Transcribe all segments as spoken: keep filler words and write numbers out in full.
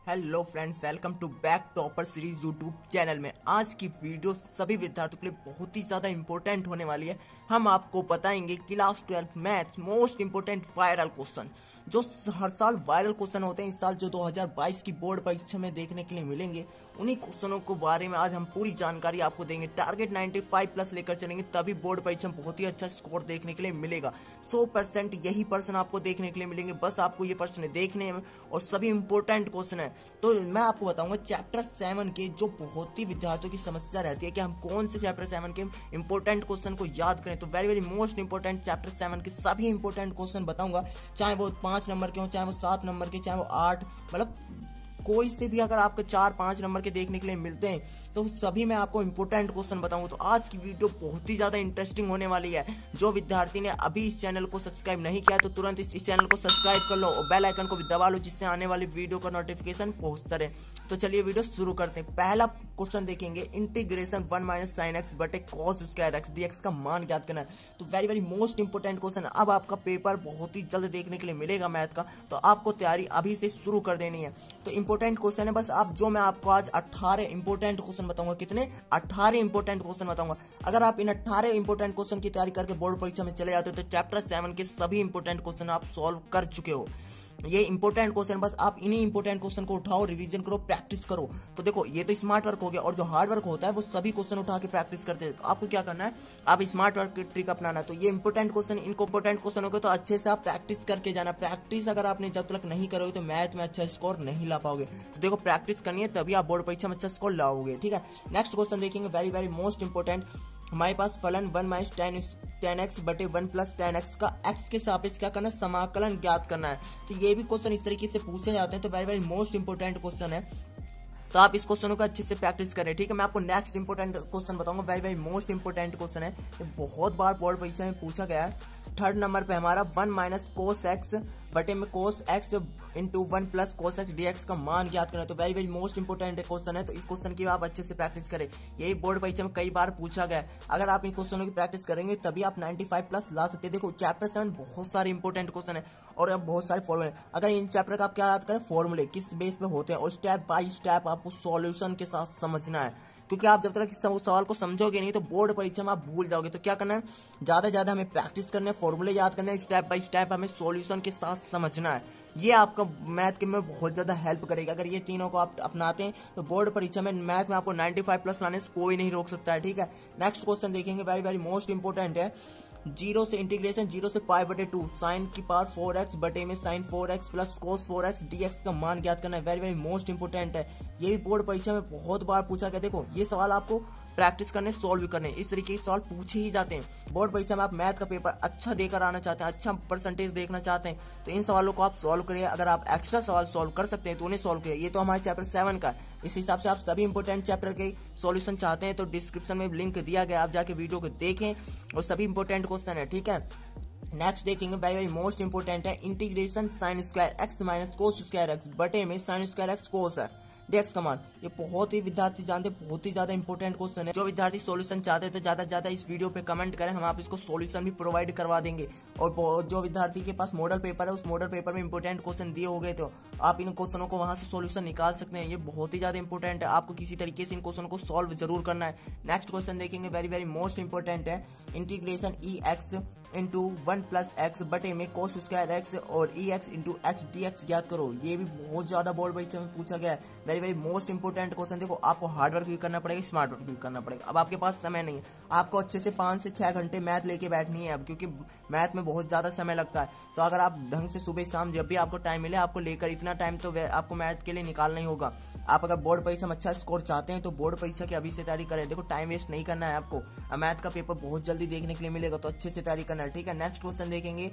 Hello friends, welcome to back topper series YouTube channel में। आज की वीडियो सभी विद्यार्थियों के लिए बहुत ही ज़्यादा इंपॉर्टेंट होने वाली है। हम आपको बताएंगे class twelfth maths most important viral question, जो हर साल वायरल क्वेश्चन होते हैं। इस साल जो दो हज़ार बाईस की बोर्ड परीक्षा में देखने के लिए मिलेंगे, उन्हीं क्वेश्चनों के बारे में आज हम पूरी जानकारी आपको देंगे। टारगेट पचानवे प्लस लेकर चलेंगे, तभी बोर्ड परीक्षा में बहुत ही अच्छा स्कोर देखने के लिए मिलेगा। सौ परसेंट यही प्रश्न आपको देखने के लिए मिलेंगे। बस आपको ये प्रश्न देखने हैं और सभी इंपॉर्टेंट क्वेश्चन है। तो मैं आपको बताऊंगा चैप्टर सेवन के, जो बहुत ही विद्यार्थियों की समस्या रहती है कि हम कौन से चैप्टर सेवन के इंपॉर्टेंट क्वेश्चन को याद करें। तो very very most important chapter seven के सभी इंपॉर्टेंट क्वेश्चन बताऊंगा, चाहे वो पांच नंबर के हो, चाहे वो सात नंबर के, चाहे वो आठ, मतलब कोई से भी अगर आपके चार पांच नंबर के देखने के लिए मिलते हैं तो सभी मैं आपको इंपॉर्टेंट क्वेश्चन बताऊंगा। तो आज की वीडियो बहुत ही ज़्यादा इंटरेस्टिंग होने वाली है। जो विद्यार्थी ने अभी इस चैनल को सब्सक्राइब नहीं किया तो तुरंत इस, इस चैनल को सब्सक्राइब कर लो और बेल आइकन को भी दबा लो, जिससे आने वाली वीडियो का नोटिफिकेशन पहुंचता रहे। तो चलिए वीडियो शुरू करते हैं। पहला क्वेश्चन देखेंगे, integration one minus sine x बटे cos square x d x का मान ज्ञात करना है। तो very very most important question है। अब आपका पेपर बहुत ही जल्द देखने के लिए मिलेगा मैथ का, तो आपको तैयारी अभी से शुरू कर देनी है। तो इंपॉर्टेंट क्वेश्चन है, बस आप जो मैं आपको आज अठारह इंपॉर्टेंट क्वेश्चन बताऊंगा। कितने? अठारह इंपॉर्टेंट क्वेश्चन बताऊंगा। अगर आप इन अठारह इंपॉर्टेंट क्वेश्चन की तैयारी करके बोर्ड परीक्षा में चले जाते हो तो चैप्टर सेवन के सभी इंपॉर्टेंट क्वेश्चन आप सॉल्व कर चुके हो। ये इंपॉर्टेंट क्वेश्चन, बस आप इन्हीं इंपॉर्टेंट क्वेश्चन को उठाओ, रिवीजन करो, प्रैक्टिस करो। तो देखो, ये तो स्मार्ट वर्क हो गया, और जो हार्ड वर्क होता है वो सभी क्वेश्चन उठा के प्रैक्टिस करते हैं। तो आपको क्या करना है, आप स्मार्ट वर्क की ट्रिक अपनाना है। तो ये इंपॉर्टेंट क्वेश्चन, इनको इंपॉर्टेंट क्वेश्चन हो गए तो अच्छे से आप प्रैक्टिस करके जाना। प्रैक्टिस अगर आपने जब तक नहीं करोगे तो मैथ में अच्छा स्कोर नहीं ला पाओगे। तो देखो, प्रैक्टिस करनी है, तभी आप बोर्ड परीक्षा में अच्छा स्कोर लाओगे। ठीक है, नेक्स्ट क्वेश्चन देखेंगे, वेरी वेरी मोस्ट इंपॉर्टेंट। हमारे पास फलन one minus ten ten x बटे वन प्लस टेन एक्स का एक्स के सापेक्ष क्या करना है, समाकलन ज्ञात करना है। तो ये भी क्वेश्चन इस तरीके से पूछे जाते हैं। तो very very most important question है, तो आप इस क्वेश्चनों को अच्छे से प्रैक्टिस करें। ठीक है, मैं आपको नेक्स्ट इंपॉर्टेंट क्वेश्चन बताऊंगा। Very very most important question है, ये बहुत बार बोर्ड परीक्षा में पूछा गया है। थर्ड नंबर पे हमारा वन माइनस कोस एक्स बटे में cos x into one plus cos x d x का मान ज्ञात करना है। तो very very most important question है, तो इस क्वेश्चन की आप अच्छे से प्रैक्टिस करें। यही बोर्ड परीक्षा में कई बार पूछा गया है। अगर आप इन क्वेश्चनों की प्रैक्टिस करेंगे तभी आप पचानवे प्लस ला सकते हैं। देखो, चैप्टर सेवन बहुत सारे इंपॉर्टेंट क्वेश्चन है और अब बहुत सारे फॉर्मूले। अगर इन चैप्टर का आप क्या याद करें, फॉर्मूले किस बेस पे होते हैं, और स्टेप बाय स्टेप आपको सॉल्यूशन के साथ समझना है। क्योंकि आप जब तक इस सवाल को समझोगे नहीं तो बोर्ड परीक्षा में आप भूल जाओगे। तो क्या करना है, ज़्यादा ज़्यादा हमें प्रैक्टिस करना है, फॉर्मूले याद करना है, स्टेप बाय स्टेप हमें सॉल्यूशन के साथ समझना है। ये आपका मैथ के में बहुत ज़्यादा हेल्प करेगा। अगर ये तीनों को आप अपनाते हैं तो बोर्ड परीक्षा में मैथ में आपको पचानवे प्लस लाने से कोई नहीं रोक सकता है। ठीक है, नेक्स्ट क्वेश्चन देखेंगे, वेरी वेरी मोस्ट इंपॉर्टेंट है। जीरो से इंटीग्रेशन जीरो से पाई बटे टू साइन की पावर फोर एक्स बटे में sine four x plus cos four x d x का मान ज्ञात करना है। वेरी वेरी मोस्ट इंपॉर्टेंट है, ये भी बोर्ड परीक्षा में बहुत बार पूछा गया। देखो, ये सवाल आपको प्रैक्टिस करने, सॉल्व भी करने, इस तरीके के सवाल पूछे ही जाते हैं। बोर्ड परीक्षा में आप मैथ का पेपर अच्छा देकर आना चाहते हैं, अच्छा परसेंटेज देखना चाहते हैं, तो इन सवालों को आप सॉल्व करिए। अगर आप एक्स्ट्रा सवाल सॉल्व कर सकते हैं तो उन्हें सॉल्व करिए। ये तो हमारे चैप्टर सेवन का, इस हिसाब से आप सभी इंपॉर्टेंट चैप्टर के सॉल्यूशन चाहते हैं तो डिस्क्रिप्शन में लिंक दिया गया, आप जाके वीडियो को देखें और सभी इंपॉर्टेंट क्वेश्चन है। ठीक है, नेक्स्ट देखेंगे, वेरी वेरी मोस्ट इंपॉर्टेंट है। Integration sine square x minus cos square x बटे में साइन स्क्वायर एक्स कोस है डीएक्स का मान। ये बहुत ही विद्यार्थी जानते हैं, बहुत ही ज्यादा इंपॉर्टेंट क्वेश्चन है। जो विद्यार्थी सॉल्यूशन चाहते हैं तो ज्यादा से ज्यादा इस वीडियो पे कमेंट करें, हम आप इसको सॉल्यूशन भी प्रोवाइड करवा देंगे। और जो विद्यार्थी के पास मॉडल पेपर है, उस मॉडल पेपर में इंपॉर्टेंट क्वेश्चन दिए हो गए तो आप इन क्वेश्चनों को वहां से सॉल्यूशन निकाल सकते हैं। ये बहुत ही ज्यादा इंपॉर्टेंट है, आपको किसी तरीके से इन क्वेश्चन को सॉल्व जरूर करना है। नेक्स्ट क्वेश्चन देखेंगे, वेरी वेरी मोस्ट इंपॉर्टेंट है। Integration e x into one plus x बटे में कोस स्क्वायर एक्स और e x into x d x ज्ञात करो। ये भी बहुत ज्यादा बोर्ड परीक्षा में पूछा गया है। Very very most important question. देखो, आपको हार्ड वर्क भी करना पड़ेगा, स्मार्ट वर्क भी करना पड़ेगा। अब आपके पास समय नहीं है, आपको अच्छे से पाँच से छह घंटे मैथ लेके बैठनी है अब, क्योंकि मैथ में बहुत ज्यादा समय लगता है। तो अगर आप ढंग से सुबह शाम जब भी आपको टाइम मिले, आपको लेकर इतना टाइम तो आपको मैथ के लिए निकालना ही होगा। आप अगर बोर्ड परीक्षा में अच्छा स्कोर चाहते हैं तो बोर्ड परीक्षा की अभी से तैयारी करें। देखो, टाइम वेस्ट नहीं करना है आपको, मैथ का पेपर बहुत जल्दी देखने के लिए मिलेगा, तो अच्छे से तैयारी करना है। ठीक है, नेक्स्ट क्वेश्चन देखेंगे,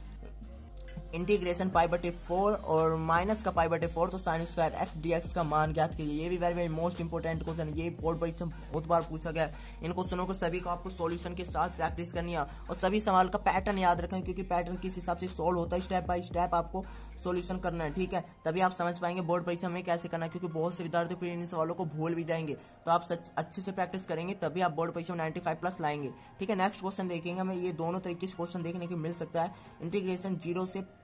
इंटीग्रेशन पाई बटे फोर और माइनस का पाई बटे फोर तो sine square x d x का मान ज्ञात कीजिए। ये भी very very most important question है, ये बोर्ड परीक्षा में बहुत बार पूछा गया है। इन क्वेश्चनों को सभी को आपको सॉल्यूशन के साथ प्रैक्टिस करनी है और सभी सवाल का पैटर्न याद रखें, क्योंकि पैटर्न किस हिसाब से सॉल्व होता है, स्टेप बाय स्टेप आपको सॉल्यूशन करना है। ठीक है, तभी आप समझ पाएंगे बोर्ड परीक्षा में कैसे करना है, क्योंकि बहुत से विद्यार्थी फिर इन सवालों को भूल भी जाएंगे। तो आप सच अच्छे से प्रैक्टिस करेंगे तभी आप बोर्ड परीक्षा में पचानवे प्लस लाएंगे। ठीक है, नेक्स्ट क्वेश्चन देखेंगे, हमें ये दोनों तरीके से क्वेश्चन देखने को मिल सकता है। इंटीग्रेशन जीरो से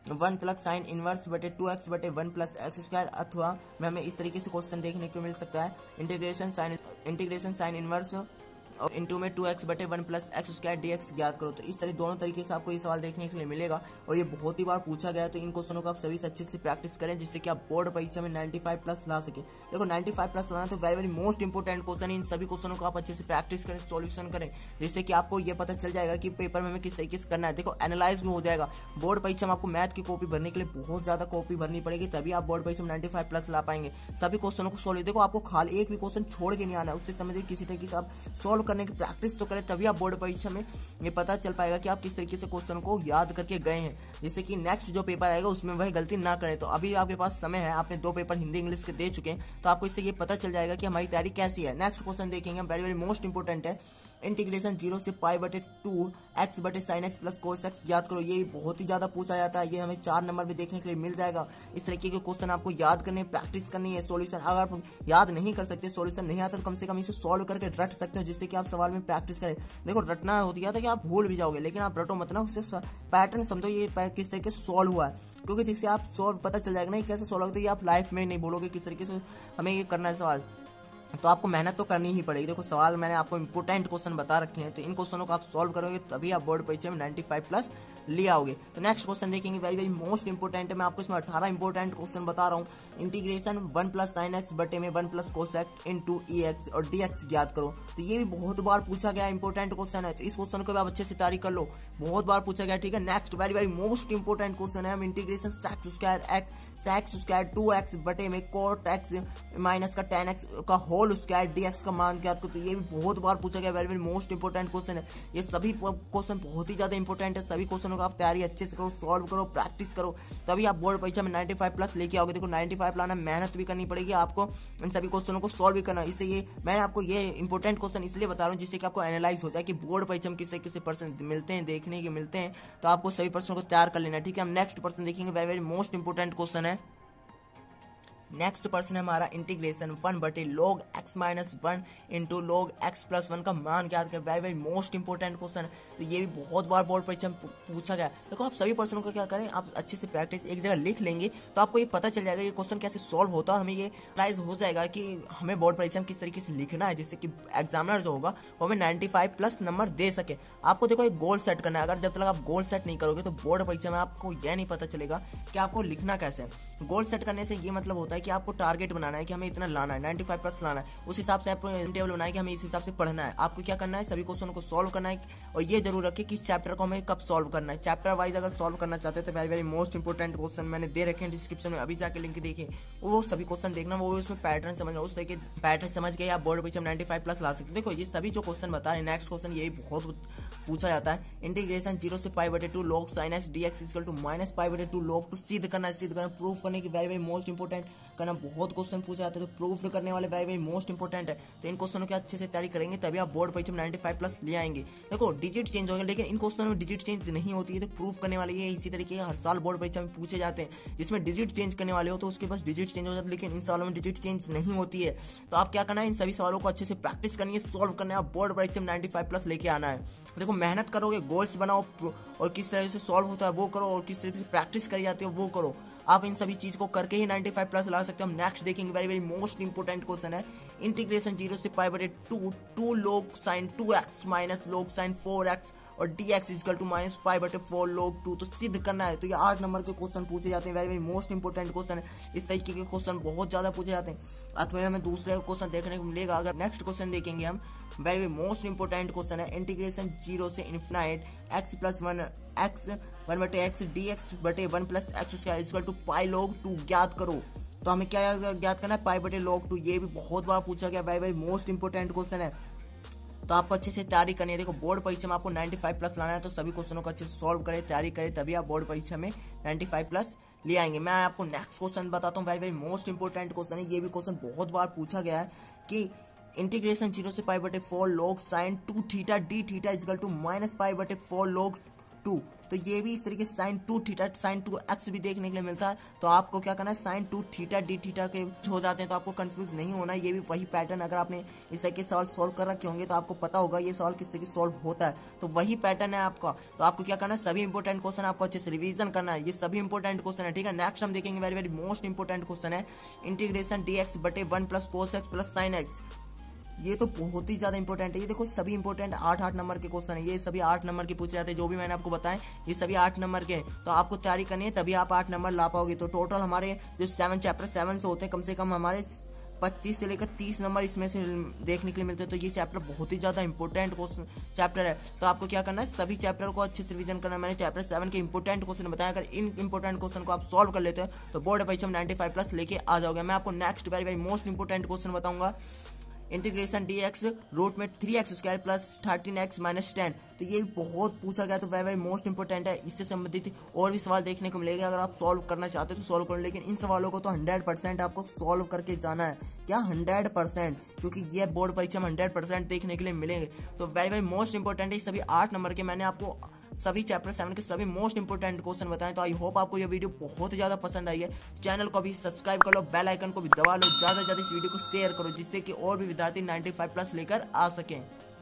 वन प्लस साइन इनवर्स बटे टू एक्स बटे वन प्लस एक्स स्क्वायर, अथवा में हमें इस तरीके से क्वेश्चन देखने को मिल सकता है integration sine integration sine inverse और इंटू में टू एक्स बटे one plus x square d x ज्ञात करो। तो इस तरह दोनों तरीके से आपको ये सवाल देखने के लिए मिलेगा और ये बहुत ही बार पूछा गया है। तो इन क्वेश्चनों को आप सभी से अच्छे से प्रैक्टिस करें जिससे कि आप बोर्ड परीक्षा में पचानवे प्लस ला सके। देखो पचानवे प्लस लाना तो very very most important question है। इन सभी क्वेश्चनों को आप अच्छे से प्रैक्टिस करें, सॉल्यूशन करें, जिससे कि आपको ये पता चल जाएगा कि पेपर में हमें किस तरीके से करना है। देखो एनालाइज भी हो जाएगा। बोर्ड परीक्षा में आपको मैथ की कॉपी भरने के लिए बहुत ज्यादा कॉपी भरनी पड़ेगी, तभी आप बोर्ड परीक्षा में पचानवे प्लस ला पाएंगे। सभी क्वेश्चनों को सोल्व, देखो आपको खाली एक भी क्वेश्चन छोड़ के नहीं आना है, उससे समझिए किसी तरीके से आप सोल्व करने की प्रैक्टिस तो करें, तभी आप बोर्ड परीक्षा में ये पता चल पाएगा कि आप किस तरीके से क्वेश्चन को याद करके गए हैं, जिससे कि नेक्स्ट जो पेपर आएगा उसमें वह गलती ना करें। तो अभी आपके पास समय है, आपने दो पेपर हिंदी इंग्लिश के दे चुके हैं, तो आपको इससे ये पता चल जाएगा कि हमारी तैयारी कैसी है। नेक्स्ट क्वेश्चन देखेंगे हम, वेरी वेरी मोस्ट इंपोर्टेंट है। इंटीग्रेशन जीरो से पाई बटे टू एक्स बटे sine x plus cos x याद करो। ये बहुत ही ज्यादा पूछा जाता है, ये हमें चार नंबर में देखने के लिए मिल जाएगा। इस तरीके के क्वेश्चन आपको याद करने, प्रैक्टिस करनी है। सॉल्यूशन अगर आप याद नहीं कर सकते, सॉल्यूशन नहीं आता, तो कम से कम इसे सॉल्व करके रट सकते हो, जिससे कि आप सवाल में प्रैक्टिस करें। देखो रटना होती है कि आप भूल भी जाओगे, लेकिन आप रटो मत ना, उससे पैटर्न समझो ये किस तरीके से सॉल्व हुआ है, क्योंकि जिससे आप सॉल्व पता चल जाएगा ना कैसे सॉल्व होता है, ये आप लाइफ में नहीं भूलोगे किस तरीके से हमें ये करना है सवाल। तो आपको मेहनत तो करनी ही पड़ेगी। देखो सवाल मैंने आपको इंपोर्टेंट क्वेश्चन बता रखे हैं, तो इन क्वेश्चनों को आप सॉल्व करोगे तभी आप बोर्ड परीक्षा में पचानवे प्लस ले आओगे। तो नेक्स्ट क्वेश्चन देखेंगे, वेरी वेरी मोस्ट इंपोर्टेंट है। मैं आपको इसमें अठारह इंपोर्टेंट क्वेश्चन बता रहा हूँ। Integration one plus sine x बटे में one plus cos x into e x और डी एक्स ज्ञात करो। तो ये भी बहुत बार पूछा गया इंपोर्टेंट क्वेश्चन है, तो इस क्वेश्चन को भी आप अच्छे से तैयारी कर लो, बहुत बार पूछा गया, ठीक है। Next very very most important question है, हम integration sec square x sec square two x बटे में कोट एक्स माइनस का टेन एक्स का होल स्क्वायर डी एक्स का मान ज्ञात करो। तो ये भी बहुत बार पूछा गया, very very most important question है। ये सभी क्वेश्चन बहुत ही ज्यादा इंपोर्टेंट है। सभी क्वेश्चनों को आप तैयारी अच्छे से करो, सॉल्व करो, प्रैक्टिस करो, तभी आप बोर्ड परीक्षा में पचानवे प्लस लेके आओगे। देखो पचानवे लाना, मेहनत भी करनी पड़ेगी आपको, इन सभी क्वेश्चनों को सॉल्व भी करना। इससे ये मैं आपको ये इंपोर्टेंट क्वेश्चन इसलिए बता रहा हूँ जिससे कि आपको एनालाइज हो जाए कि बोर्ड परीक्षा में किस किस पर्सन मिलते हैं, देखने के मिलते हैं, तो आपको सभी पर्सन को तैयार कर लेना, ठीक है। हम नेक्स्ट पर्सन देखेंगे, very very most important question है। नेक्स्ट पर्सन है हमारा इंटीग्रेशन वन बटे log x minus one into log x plus one का मान ज्ञात करें। Very very most important question है, तो ये भी बहुत बार बोर्ड परीक्षा में पूछा गया। देखो आप सभी पर्सनों को क्या करें, आप अच्छे से प्रैक्टिस एक जगह लिख लेंगे तो आपको ये पता चल जाएगा ये क्वेश्चन कैसे सॉल्व होता है। हमें ये रियलाइज हो जाएगा कि हमें बोर्ड परीक्षा में किस तरीके से लिखना है, जिससे कि एग्जामिनर जो होगा वो हमें पचानवे प्लस नंबर दे सके। आपको देखो एक गोल सेट करना है, अगर जब तक आप गोल सेट नहीं करोगे तो बोर्ड परीक्षा में आपको यह नहीं पता चलेगा कि आपको लिखना कैसे है। गोल सेट करने से ये मतलब होता है कि आपको टारगेट बनाना है कि हमें इतना लाना है, पचानवे प्लस लाना है, उस हिसाब से आपको टेबल बनाना है कि हमें इस हिसाब से पढ़ना है। आपको क्या करना है, सभी क्वेश्चनों को सॉल्व करना है, और ये जरूर रखें कि इस चैप्टर को हमें कब सॉल्व करना है। चैप्टर वाइज अगर सॉल्व करना चाहते हैं तो very very most important question मैंने दे रखे हैं डिस्क्रिप्शन में, अभी जाके लिंक देखिए, वो सभी क्वेश्चन देखना, वो उसमें पैटर्न समझना, उस तरह के पैटर्न समझ के आप बोर्ड परीक्षा में पचानवे प्लस ला सकते हैं। देखो ये सभी जो क्वेश्चन बता रहे हैं, नेक्स्ट क्वेश्चन यही बहुत पूछा जाता है। इंटीग्रेशन जीरो से पाई बटे two log sine x d x equal to minus pi बटे टू लॉग टू सिद्ध करना है, सिद्ध करना प्रूफ करने की वेरी वेरी मोस्ट इंपोर्टेंट करना, बहुत क्वेश्चन पूछा जाता है, तो प्रूफ करने वाले वेरी वेरी मोस्ट इंपोर्टेंट है। तो इन क्वेश्चनों की अच्छे से तैयारी करेंगे तभी आप बोर्ड परीक्षा में पचानवे प्लस ले आएंगे। देखो डिजिट चेंज हो गया, लेकिन इन क्वेश्चनों में डिजिट चेंज नहीं होती है, तो प्रूफ करने वाले ये इसी तरीके हर साल बोर्ड परीक्षा में पूछे जाते हैं, जिसमें डिजिट चेंज करने वाले हो तो उसके पास डिजिट चेंज हो जाता है, लेकिन इन सवालों में डिजिट चेंज नहीं होती है। तो आप क्या करना है, इन सभी सवालों को अच्छे से प्रैक्टिस करनी है, सॉल्व करना है, आप बोर्ड परीक्षा में पचानवे प्लस लेके आना है। देखो मेहनत करोगे, गोल्स बनाओ और किस तरह से सॉल्व होता है वो करो, और किस तरीके से प्रैक्टिस करी जाती है वो करो। आप इन सभी चीज को करके ही पचानवे प्लस ला सकते हो। हम नेक्स्ट देखेंगे, very very most important question है। इंटीग्रेशन जीरो से पाई बटे two two log sine two x minus log sine four x और d x equal to minus pi बटे फोर लॉग टू, तो सिद्ध करना है। तो ये आठ नंबर के क्वेश्चन पूछे जाते हैं, very very most important question है। इस तरीके के क्वेश्चन बहुत ज्यादा पूछे जाते हैं, अथवा हमें दूसरे क्वेश्चन देखने को मिलेगा। अगर नेक्स्ट क्वेश्चन देखेंगे हम, very very most important question है। इंटीग्रेशन जीरो से infinite x plus one x one बटे एक्स डी एक्स बटे one plus x square equal to pi log two ज्ञात करो। तो हमें क्या ज्ञात करना है, पाई बटे लॉग टू। ये भी बहुत बार पूछा गया, very very most important question है, तो आपको अच्छे से तैयारी करनी है। देखो बोर्ड परीक्षा में आपको पचानवे प्लस लाना है, तो सभी क्वेश्चनों को अच्छे से सॉल्व करें, तैयारी करें, तभी आप बोर्ड परीक्षा में पचानवे प्लस ले आएंगे। मैं आपको नेक्स्ट क्वेश्चन बताता हूँ, very very most important question है। ये भी क्वेश्चन बहुत बार पूछा गया है कि इंटीग्रेशन जीरो से पाई बटे four log sine two theta d theta equal to minus pi बटे फोर लॉग टू। तो तो ये भी इस तरीके से sine two theta sine two x भी देखने के लिए मिलता है। तो आपको क्या करना है, sine two theta d theta के हो जाते हैं, तो आपको कंफ्यूज नहीं होना। ये भी वही पैटर्न, अगर आपने इस तरीके से सवाल सॉल्व कर रखे होंगे तो आपको पता होगा ये सवाल किस तरीके से सॉल्व होता है। तो वही पैटर्न है आपका। तो आपको क्या करना है, सभी इंपॉर्टेंट क्वेश्चन आपको अच्छे से रिवीजन करना है। ये सभी इंपॉर्टेंट क्वेश्चन है, ठीक है। नेक्स्ट हम देखेंगे very very most important question है इंटीग्रेशन डी एक्स बटे one plus cos x plus sine x. ये तो बहुत ही ज्यादा इंपॉर्टेंट है। ये देखो सभी इंपॉर्टेंट आठ आठ नंबर के क्वेश्चन है, ये सभी आठ नंबर के पूछे जाते हैं। जो भी मैंने आपको बताया ये सभी आठ नंबर के हैं। तो आपको तैयारी करनी है तभी आप आठ नंबर ला पाओगे। तो टोटल हमारे जो सेवन चैप्टर सेवन से होते हैं, कम से कम हमारे पच्चीस से लेकर तीस नंबर इसमें से देखने के लिए मिलते हैं। तो ये चैप्टर बहुत ही ज्यादा इंपॉर्टेंट क्वेश्चन चैप्टर है। तो आपको क्या करना है, सभी चैप्टर को अच्छे से रिवीजन करना है। मैंने चैप्टर सेवन के इंपॉर्टेंट क्वेश्चन बताया, अगर इन इंपॉर्टेंट क्वेश्चन को आप सॉल्व कर लेते हैं तो बोर्ड परीक्षा में नाइन्टी फाइव प्लस लेके आ जाओगे। मैं आपको next very very most important question बताऊंगा, इंटीग्रेशन डी एक्स रूट में three x square plus thirteen x minus ten. तो ये बहुत पूछा गया, तो वेरी वेरी मोस्ट इंपॉर्टेंट है। इससे संबंधित और भी सवाल देखने को मिलेगा। अगर आप सॉल्व करना चाहते हो तो सॉल्व करो, लेकिन इन सवालों को तो हंड्रेड परसेंट आपको सॉल्व करके जाना है। क्या हंड्रेड परसेंट, क्योंकि ये बोर्ड परीक्षा में हंड्रेड परसेंट देखने के लिए मिलेंगे। तो वेरी वेरी मोस्ट इंपॉर्टेंट है। सभी आठ नंबर के मैंने आपको सभी चैप्टर सेवन के सभी मोस्ट इंपोर्टेंट क्वेश्चन बताएं। तो आई होप आपको ये वीडियो बहुत ही ज़्यादा पसंद आई है। चैनल को भी सब्सक्राइब कर लो, बेल आइकन को भी दबा लो, ज़्यादा से ज़्यादा इस वीडियो को शेयर करो, जिससे कि और भी विद्यार्थी नाइन्टी फाइव प्लस लेकर आ सकें।